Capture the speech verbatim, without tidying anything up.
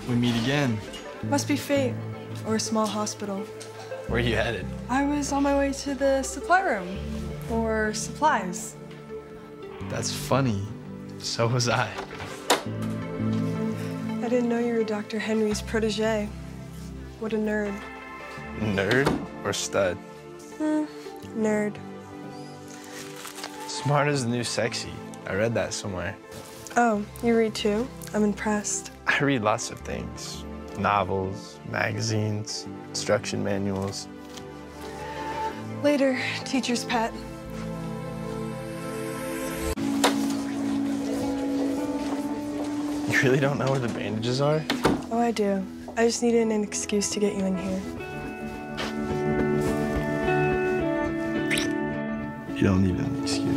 We meet again. Must be fate, or a small hospital. Where are you headed? I was on my way to the supply room, or supplies. That's funny. So was I. I didn't know you were Doctor Henry's protege. What a nerd. Nerd or stud? Hmm, nerd. Smart is the new sexy. I read that somewhere. Oh, you read too? I'm impressed. I read lots of things. Novels, magazines, instruction manuals. Later, teacher's pet. You really don't know where the bandages are? Oh, I do. I just needed an excuse to get you in here. You don't need an excuse.